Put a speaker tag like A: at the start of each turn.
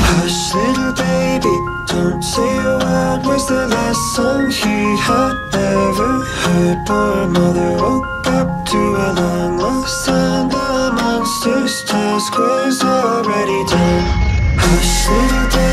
A: Hush, little baby, don't say a word, was the last song he had ever heard. Poor mother woke up to a long lost son. The monster's task was already done. Hush, little baby,